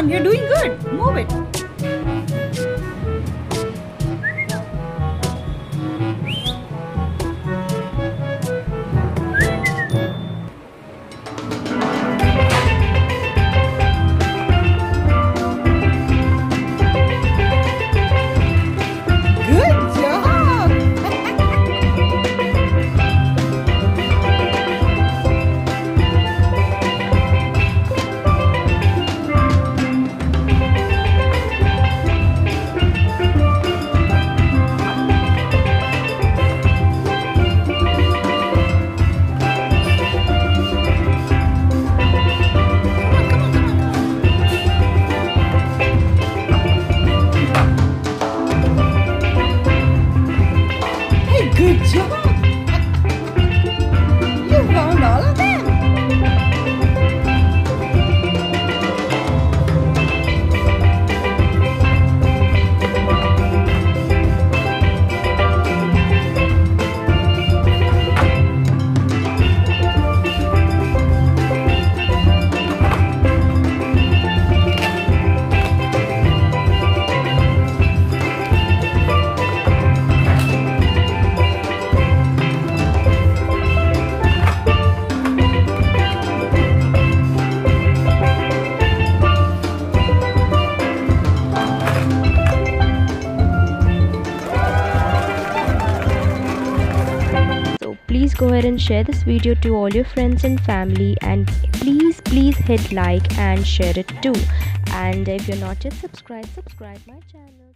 on, you're doing good. Move it. Good job. Good job! You found all of them! Please go ahead and share this video to all your friends and family, and please hit like and share it too. And if you're not yet subscribed, subscribe my channel.